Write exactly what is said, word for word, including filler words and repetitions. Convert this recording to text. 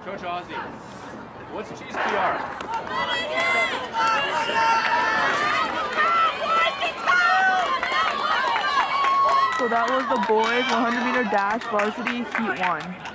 Coach Ozzie, what's G's P R? So that was the boys one hundred meter dash varsity heat one.